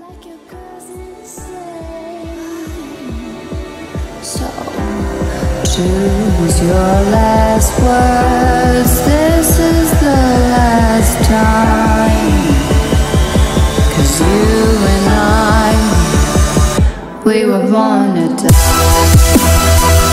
So choose your last words. This is the last time. 'Cause you and I, we were born to die.